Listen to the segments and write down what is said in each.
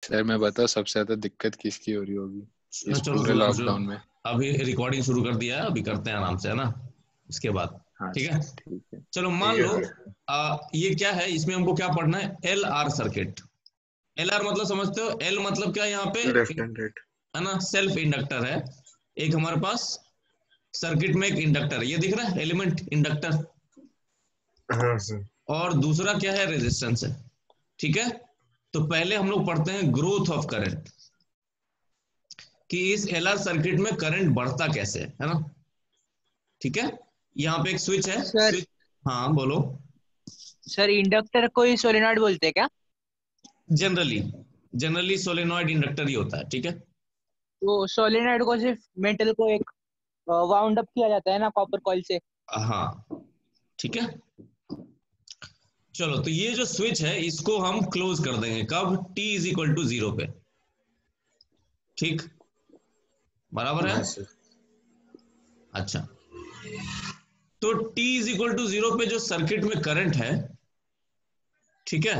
Sir मैं बताऊं सबसे ज्यादा दिक्कत किसकी हो रही होगी इस चलो पूरे सुधांशु, लॉकडाउन में? अभी रिकॉर्डिंग शुरू कर दिया है, अभी करते हैं आराम से, है ना, इसके बाद। हाँ ठीक है, सर ठीक है। चलो मान ठीक है लो सर। ये क्या है, इसमें हमको क्या पढ़ना है, L R circuit. L R मतलब समझते हो, एल मतलब क्या है यहाँ पे, लेफ्ट हैंड राइट। है ना, सेल्फ इंडक्टर है। एक हमारे पास सर्किट में एक इंडक्टर, ये दिख रहा है एलिमेंट इंडक्टर, हाँ सर। और दूसरा क्या है, रेजिस्टेंस है। ठीक है, तो पहले हम लोग पढ़ते हैं ग्रोथ ऑफ करंट, कि इस एलआर सर्किट में करंट बढ़ता कैसे है ना। ठीक है, यहाँ पे एक स्विच है, सर स्विच। हाँ बोलो। सर इंडक्टर को ही सोलेनॉइड बोलते हैं क्या? जनरली जनरली सोलेनॉइड इंडक्टर ही होता है। ठीक है, तो सोलेनॉइड को सिर्फ मेटल को एक वाउंड अप किया जाता है ना कॉपर कॉइल से। हाँ ठीक है। चलो, तो ये जो स्विच है इसको हम क्लोज कर देंगे कब, टी इज इक्वल टू 0 पे। ठीक, बराबर है। हाँ सर। अच्छा, तो t इज इक्वल टू 0 पे जो सर्किट में करंट है, ठीक है,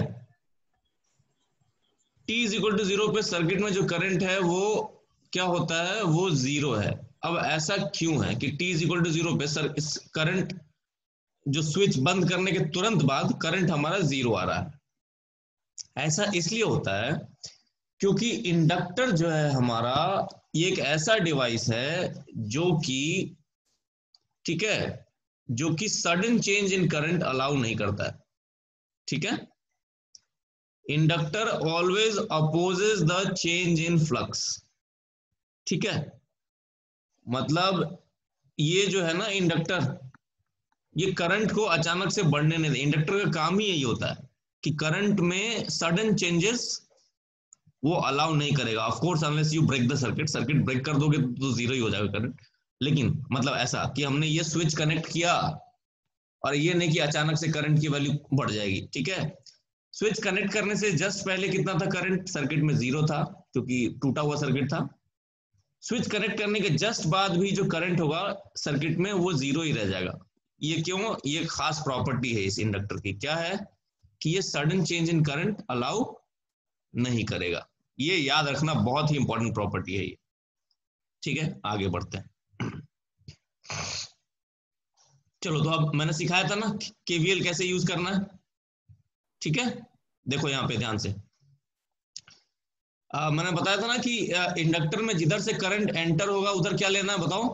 t इज इक्वल टू 0 पे सर्किट में जो करंट है वो क्या होता है, वो 0 है। अब ऐसा क्यों है कि t इज इक्वल टू 0 पे सर इस करंट, जो स्विच बंद करने के तुरंत बाद करंट हमारा 0 आ रहा है? ऐसा इसलिए होता है क्योंकि इंडक्टर जो है हमारा, ये एक ऐसा डिवाइस है जो कि, ठीक है, जो कि sudden change in current allow नहीं करता है। ठीक है, inductor always opposes the change in flux. ठीक है, मतलब ये जो है ना इंडक्टर, ये करंट को अचानक से बढ़ने नहीं दे। इंडक्टर का काम ही यही होता है कि करंट में सडन चेंजेस वो अलाउ नहीं करेगा। Of course unless you break the circuit, circuit break कर दोगे तो जीरो ही हो जाएगा करंट। लेकिन मतलब ऐसा कि हमने ये स्विच कनेक्ट किया और ये नहीं कि अचानक से करंट की वैल्यू बढ़ जाएगी। ठीक है, स्विच कनेक्ट करने से जस्ट पहले कितना था करंट, सर्किट में 0 था क्योंकि टूटा हुआ सर्किट था। स्विच कनेक्ट करने के जस्ट बाद भी जो करंट होगा सर्किट में वो 0 ही रह जाएगा। ये क्यों, ये खास प्रॉपर्टी है इस इंडक्टर की, क्या है कि ये sudden change in current allow नहीं करेगा। ये याद रखना, बहुत ही इंपॉर्टेंट प्रॉपर्टी है ये। ठीक है, आगे बढ़ते हैं। चलो, तो अब मैंने सिखाया था ना केवीएल कैसे यूज करना है। ठीक है, देखो यहां पे ध्यान से, मैंने बताया था ना कि इंडक्टर में जिधर से करंट एंटर होगा उधर क्या लेना है बताओ,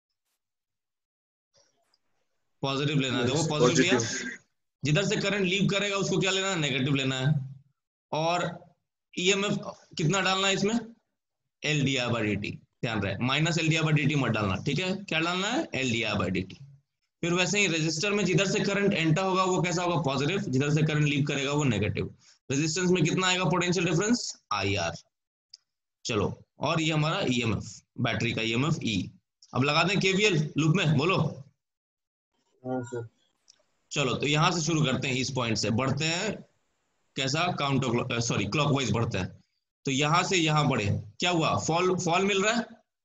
पॉजिटिव लेना है। देखो पॉजिटिव लिया, पॉजिटिव। जिधर से करंट लीव करेगा उसको क्या लेना है, नेगेटिव लेना है। और ईएमएफ कितना डालना है इसमें, L D I by D T, ध्यान रहे minus L D I by D T मत डालना। ठीक है, क्या डालना है, L D I by D T. फिर वैसे ही रेजिस्टर में जिधर से करंट एंटर होगा वो कैसा होगा, पॉजिटिव, जिधर से करंट लीव करेगा वो नेगेटिव। रेजिस्टेंस में कितना आएगा पोटेंशियल डिफरेंस, आई आर। चलो, और ये हमारा ईएमएफ, बैटरी का ईएमएफ ई। अब लगा दें केवीएल लूप में, बोलो। हाँ सर। चलो, तो यहां से शुरू करते हैं, इस पॉइंट से बढ़ते हैं, कैसा, काउंटर सॉरी क्लॉकवाइज बढ़ते हैं। तो यहां से यहां बढ़े, क्या हुआ, फॉल फॉल मिल रहा है,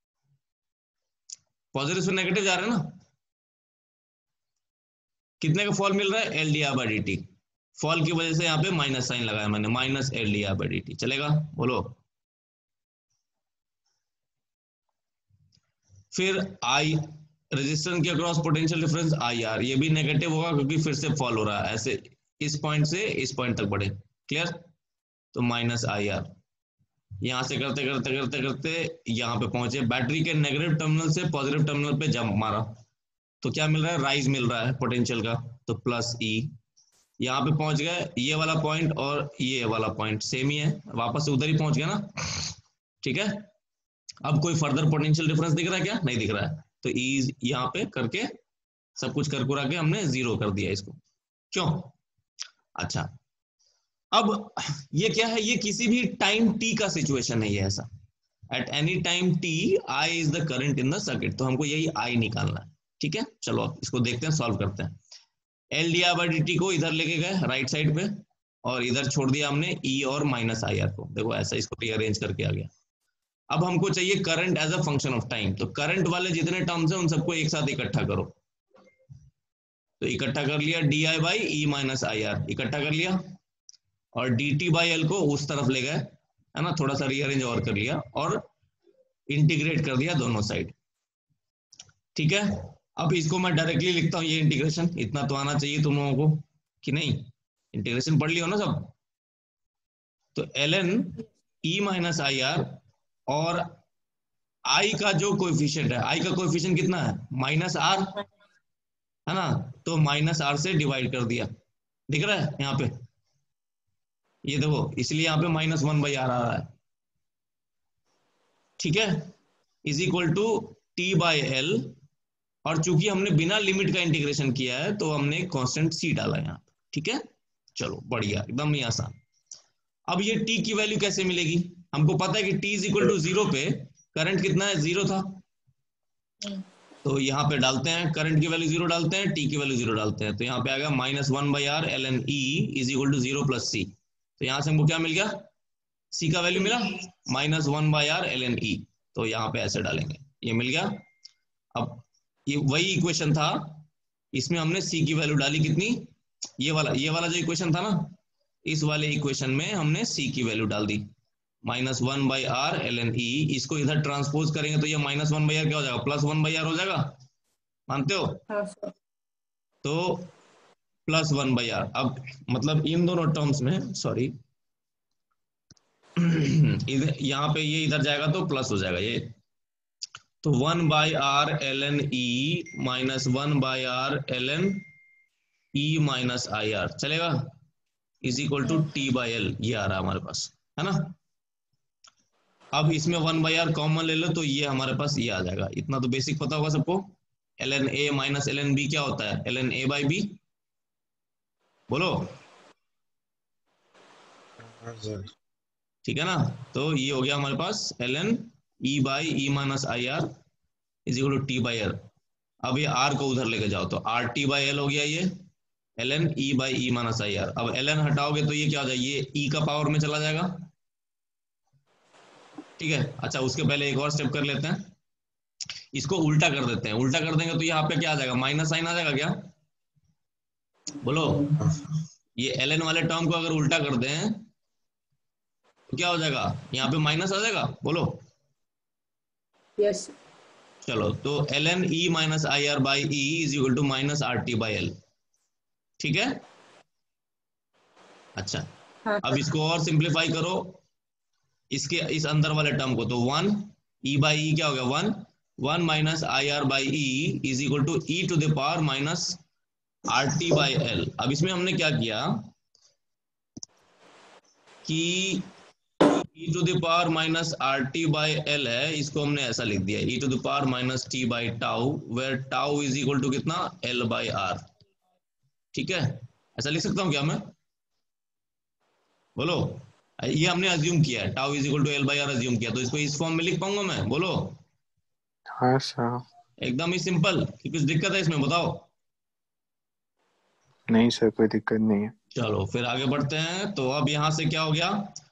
पॉजिटिव से नेगेटिव जा रहे हैं ना। कितने का फॉल मिल रहा है, L D I by D T. Fall की वजह से यहाँ पे माइनस साइन लगाया मैंने, minus L D I by D T, चलेगा, बोलो। फिर आई, रेजिस्टेंस के across potential difference I R, ये भी नेगेटिव होगा क्योंकि फिर से फॉल हो रहा है, ऐसे इस पॉइंट से इस पॉइंट तक बढ़े, क्लियर। तो माइनस आई आर, यहां से करते करते करते करते यहाँ पे पहुंचे, बैटरी के नेगेटिव टर्मिनल से पॉजिटिव टर्मिनल पे जंप मारा, तो क्या मिल रहा है, राइज मिल रहा है पोटेंशियल का, तो प्लस ई। यहाँ पे पहुंच गए, ये वाला पॉइंट और ये वाला पॉइंट सेम ही है, वापस से उधर ही पहुंच गया ना। ठीक है, अब कोई फर्दर पोटेंशियल डिफरेंस दिख रहा है क्या, नहीं दिख रहा है, तो ई यहाँ पे करके सब कुछ कर कुरा के हमने 0 कर दिया इसको, क्यों। अच्छा, अब ये क्या है, ये किसी भी टाइम टी का सिचुएशन है, ये ऐसा at any time T I is the current in the circuit, तो हमको यही आई निकालना है। ठीक है, चलो अब इसको देखते हैं, सॉल्व करते हैं। L D I by D T को इधर लेके गए राइट साइड पे, और इधर छोड़ दिया हमने ई और माइनस आई आर को, देखो ऐसा इसको रीअरेंज करके आ गया। अब हमको चाहिए current as a function of time, तो करंट वाले जितने टर्म्स हैं उन सबको एक साथ इकट्ठा करो। तो इकट्ठा कर लिया, D I by E minus I R इकट्ठा कर लिया, और डी टी बाई एल को उस तरफ ले गए, है ना, थोड़ा सा रीअरेंज और कर लिया और इंटीग्रेट कर दिया दोनों साइड। ठीक है, अब इसको मैं डायरेक्टली लिखता हूँ, ये इंटीग्रेशन इतना तो आना चाहिए तुम लोगों को कि नहीं, इंटीग्रेशन पढ़ लियो ना सब। तो ln e minus I R, और i का जो कोएफिशिएंट है, i का कोएफिशिएंट कितना है, माइनस आर, है ना, तो माइनस आर से डिवाइड कर दिया, दिख रहा है यहाँ पे, ये देखो, इसलिए यहाँ पे -1/r आ रहा है। ठीक है, इज इक्वल टू t/l, और चूंकि हमने बिना लिमिट का इंटीग्रेशन किया है तो हमने कांस्टेंट c डाला यहाँ पे। ठीक है, चलो बढ़िया, एकदम ही आसान। अब ये t की वैल्यू कैसे मिलेगी, हमको पता है कि t इज इक्वल टू 0 पे करंट कितना है, 0 था, तो यहाँ पे डालते हैं करंट की वैल्यू 0 डालते हैं, t की वैल्यू 0 डालते हैं, तो यहाँ पे आ गया -1/r ln e is equal to 0 + c। तो यहाँ से हमको क्या मिल गया, c का वैल्यू मिला -1/r ln e, तो यहाँ पे ऐसे डालेंगे, ये मिल गया। अब ये वही इक्वेशन था, इसमें हमने c की वैल्यू डाली कितनी, ये वाला जो इक्वेशन था ना, इस वाले इक्वेशन में हमने c की वैल्यू डाल दी -1/r ln e, इसको इधर ट्रांसपोज करेंगे तो ये -1/r क्या हो जाएगा, +1/r हो जाएगा, मानते हो? तो +1/r, अब मतलब इन दोनों टर्म्स में, सॉरी यहाँ पे ये इधर जाएगा तो प्लस हो जाएगा ये, तो 1/r ln e -1/r ln e minus I R चलेगा, इज इक्वल टू t/l, ये आ रहा है हमारे पास, है ना। अब इसमें 1/r कॉमन ले लो तो ये हमारे पास ये आ जाएगा, इतना तो बेसिक पता होगा सबको। ln a minus ln b क्या होता है, ln a/b, बोलो, ठीक है ना। तो ये हो गया हमारे पास ln e/e minus I R is equal to t/l। अब ये r को उधर लेके जाओ तो RT/L हो गया ये ln e/e minus I R. अब ln हटाओगे तो ये क्या हो जाएगा, ये e का पावर में चला जाएगा, ठीक है। अच्छा, उसके पहले एक और स्टेप कर लेते हैं, इसको उल्टा कर देते हैं, उल्टा कर देंगे तो यहाँ पे क्या आ जाएगा, माइनस साइन आ जाएगा क्या, बोलो। ये ln वाले टर्म को अगर उल्टा कर दें तो क्या हो जाएगा, यहाँ पे माइनस आ जाएगा, बोलो। यस। चलो, तो ln e minus I R by E is equal to -RT/L, ठीक है। अच्छा, अब इसको और सिंप्लीफाई करो, इसके इस अंदर वाले टर्म को, तो 1 e/e क्या हो गया, 1 minus I R by E is equal to e to the power minus RT/L। अब इसमें हमने क्या किया कि e to the power minus RT/L है, इसको हमने ऐसा लिख दिया, e to the power minus t by tau, where tau is equal to कितना, L/R, ठीक है। ऐसा लिख सकता हूं क्या मैं, बोलो। ये हमने अज्यूम किया है, tau is equal to L/R assume किया, तो इसको इस फॉर्म में लिख पाऊंगा मैं, बोलो। हाँ सर। एकदम ही सिंपल, कि कुछ दिक्कत है इसमें, बताओ। नहीं सर, कोई दिक्कत नहीं है। चलो फिर आगे बढ़ते हैं। तो अब यहां से क्या हो गया,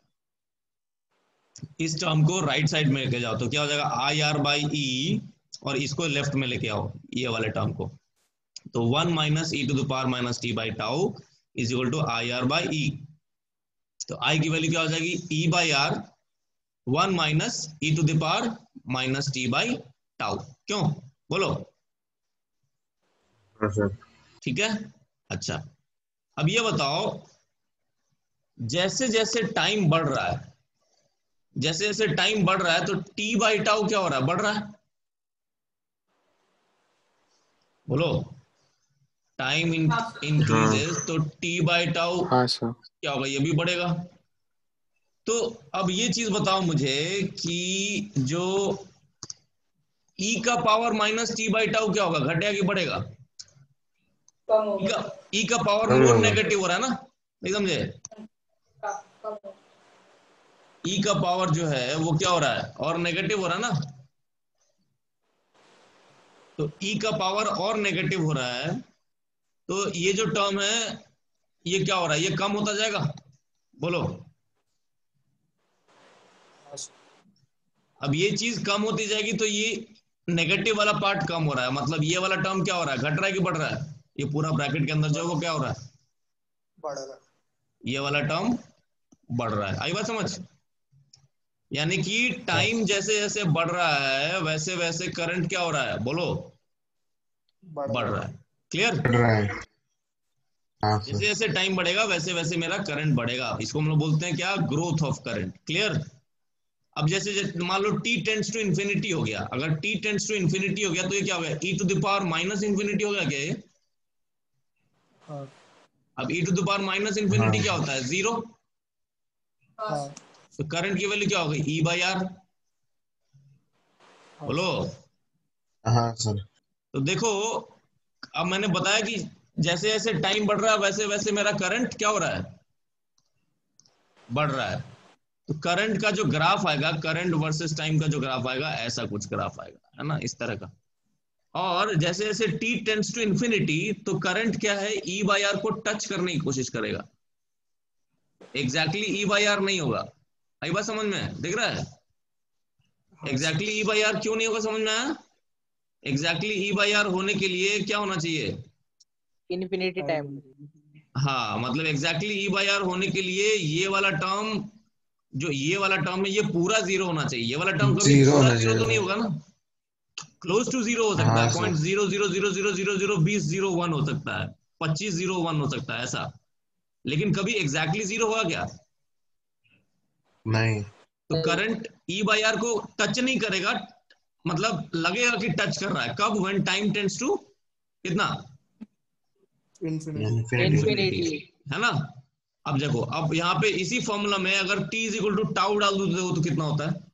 इस टर्म को राइट साइड में लेके जाओ तो क्या हो जाएगा, आई आर बाई ई, और इसको लेफ्ट में लेके आओ, ये वाले टर्म को, तो 1 minus E to the power minus T by tau is equal to I R by E. तो आई की वैल्यू क्या हो जाएगी, E by R 1 minus E to the power minus T by tau, क्यों, बोलो, ठीक है। अच्छा, अब ये बताओ, जैसे जैसे टाइम बढ़ रहा है, जैसे जैसे टाइम बढ़ रहा है तो टी बाई टाउ क्या हो रहा है, बढ़ रहा है, बोलो। टाइम इंक्रीजेस तो टी बाई टाउ हाँ सर। क्या होगा, ये भी बढ़ेगा। तो अब ये चीज बताओ मुझे कि जो ई का power minus T by tau क्या होगा, घटेगा कि बढ़ेगा, कम हो गया। ई का पावर मोर नेगेटिव हो रहा है ना, नहीं समझे, ई का पावर जो है वो क्या हो रहा है, और नेगेटिव हो रहा है ना। तो ई का पावर और नेगेटिव हो रहा है, तो ये जो टर्म है ये क्या हो रहा है, ये कम होता जाएगा, बोलो। अब ये चीज कम होती जाएगी तो ये नेगेटिव वाला पार्ट कम हो रहा है, मतलब ये वाला टर्म क्या हो रहा है, घट रहा है कि बढ़ रहा है, ये पूरा ब्रैकेट के अंदर जो है वो क्या हो रहा है, बढ़ रहा है। ये वाला टर्म बढ़ रहा है। आई बात समझ, यानी कि टाइम जैसे जैसे बढ़ रहा है वैसे वैसे करंट क्या हो रहा है, बोलो, बढ़ रहा है। क्लियर? बढ़ रहा है। हाँ जैसे सर। जैसे टाइम बढ़ेगा वैसे वैसे मेरा करंट बढ़ेगा, इसको हम लोग बोलते हैं क्या, ग्रोथ ऑफ करंट। क्लियर? अब जैसे जैसे मान लो t टेंड्स टू इन्फिनिटी हो गया, अगर t टेंड्स टू इन्फिनिटी हो गया तो ये क्या हो गया, e to the power minus infinity हो गया क्या ये? अब e to the power minus infinity क्या होता है, जीरो। तो करंट की वैल्यू क्या हो गई, e बाई आर। बोलो। हाँ सर। तो देखो, अब मैंने बताया कि जैसे जैसे टाइम बढ़ रहा है वैसे वैसे मेरा करंट क्या हो रहा है, बढ़ रहा है। तो करंट का जो ग्राफ आएगा, करंट वर्सेस टाइम का जो ग्राफ आएगा, ऐसा कुछ ग्राफ आएगा, है ना, इस तरह का। और जैसे जैसे t टेंड्स टू इन्फिनिटी तो करंट क्या है, e बाई आर को टच करने की कोशिश करेगा। एग्जैक्टली e बाई आर नहीं होगा। आई बात समझ में, दिख रहा है? एग्जैक्टली e बाई आर क्यों नहीं होगा, समझ में आया? एग्जैक्टली e बाई आर होने के लिए क्या होना चाहिए, इन्फिनिटी टाइम। हाँ, मतलब एग्जैक्टली e बाई आर होने के लिए ये वाला टर्म, जो ये वाला टर्म है, ये पूरा जीरो होना चाहिए। ये वाला टर्म कभी जीरो पूरा होना जीरो तो नहीं चाहिए। होगा ना, क्लोज टू जीरो हो सकता हाँ है, सर। 0.0000002001 हो सकता है, 2501 हो सकता है ऐसा, लेकिन कभी एग्जैक्टली जीरो होगा क्या? नहीं। तो करंट ई बाई आर को टच नहीं करेगा, मतलब लगेगा कि टच कर रहा है, कब, व्हेन टाइम टेंड्स टू कितना, इन्फिनिटी। इन्फिनिटी, है ना। अब देखो, अब यहाँ पे इसी फॉर्मूला में अगर t is equal to tau डाल दो तो कितना होता है,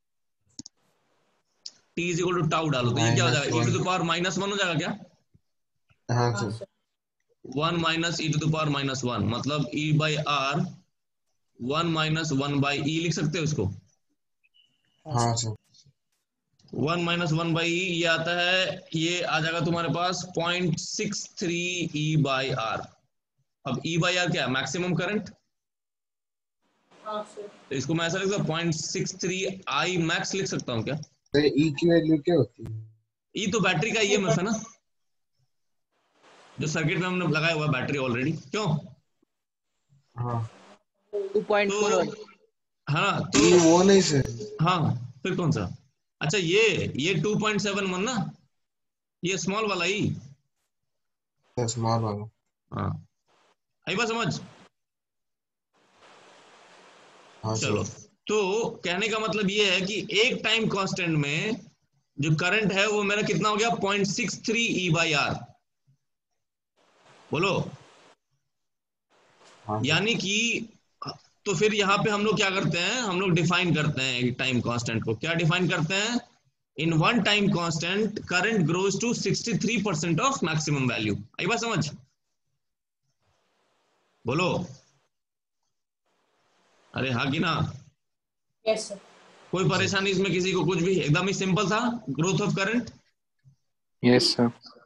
t is equal to tau डालो तो ये क्या हो -1। जाएगा, e टू द पावर -1 हो जाएगा क्या, हाँ हाँ sir. Sir 1 minus e to the power -1, मतलब e by R 1 minus 1 by E, लिख सकते हो इसको। हाँ सर। 1 माइनस 1 बाई ई ये आता है, ये आ जाएगा तुम्हारे पास 0.63 e बाई आर। अब e बाई आर क्या है, मैक्सिमम करंट, हाँ सर तो इसको मैं ऐसा लिख सकता हूँ 0.63 आई मैक्स लिख सकता हूँ क्या। तो ई की वैल्यू क्या होती है? ई तो बैटरी का ईएमएफ है ना, जो सर्किट में हमने लगाया हुआ बैटरी ऑलरेडी, क्यों? हाँ 2.4 तो हाँ, तो ई वो नहीं सर। हाँ, फिर कौन सा, अच्छा ये 2.71 ना, ये स्मॉल वाला ही। स्मॉल वाला। हाँ, आई बात समझ। हाँ चलो, सर। तो कहने का मतलब ये है कि एक टाइम कांस्टेंट में जो करंट है वो मेरा कितना हो गया, 0.63 ई बाई आर। बोलो। हाँ सर। यानी कि, तो फिर यहाँ पे हम लोग क्या करते हैं, हम लोग डिफाइन करते हैं एक टाइम कांस्टेंट को, क्या डिफाइन करते हैं, in one time constant current grows to 63% of maximum value. आई बात समझ, बोलो। अरे हाँ कि ना, यस सर कोई परेशानी इसमें किसी को, कुछ भी, एकदम ही सिंपल था, growth of current. Yes sir.